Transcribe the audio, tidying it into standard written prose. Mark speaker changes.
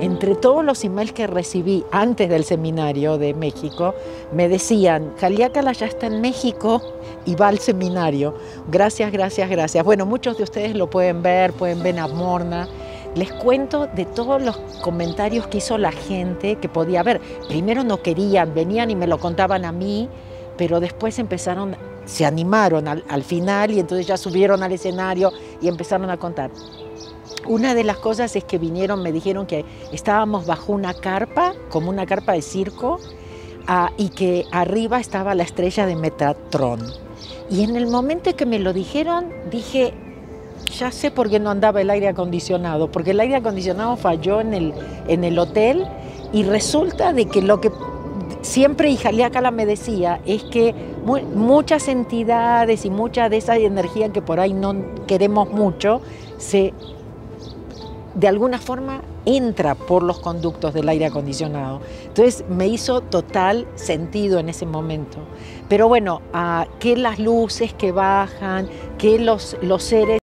Speaker 1: entre todos los emails que recibí antes del seminario de México, me decían, Haleakala ya está en México y va al seminario. Gracias, gracias, gracias. Bueno, muchos de ustedes lo pueden ver a Morna. Les cuento de todos los comentarios que hizo la gente que podía ver. Primero no querían, venían y me lo contaban a mí, pero después se animaron al final y entonces ya subieron al escenario y empezaron a contar. Una de las cosas es que vinieron, me dijeron que estábamos bajo una carpa, como una carpa de circo, y que arriba estaba la estrella de Metatron. Y en el momento que me lo dijeron, dije, ya sé por qué no andaba el aire acondicionado, porque el aire acondicionado falló en el hotel y resulta de que lo que siempre Haleakala me decía es que muchas entidades y mucha de esa energía que por ahí no queremos mucho, de alguna forma entra por los conductos del aire acondicionado. Entonces me hizo total sentido en ese momento. Pero bueno, que las luces que bajan, que los seres